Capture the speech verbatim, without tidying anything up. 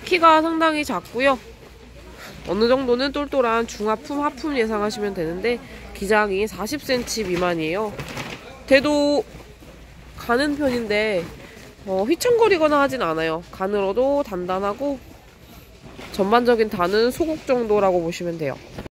키가 상당히 작고요. 어느 정도는 똘똘한 중하품, 하품 예상하시면 되는데 기장이 사십 센티미터 미만이에요. 대도 가는 편인데 어, 휘청거리거나 하진 않아요. 가늘어도 단단하고 전반적인 단은 소국 정도라고 보시면 돼요.